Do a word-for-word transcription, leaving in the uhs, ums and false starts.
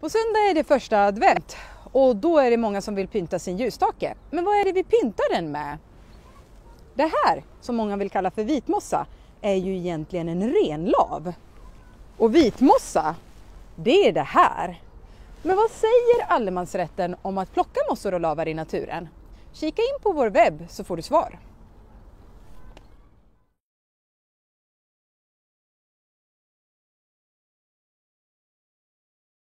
På söndag är det första advent och då är det många som vill pynta sin ljusstake. Men vad är det vi pyntar den med? Det här, som många vill kalla för vitmossa, är ju egentligen en renlav. Och vitmossa, det är det här. Men vad säger allemansrätten om att plocka mossor och lavar i naturen? Kika in på vår webb så får du svar.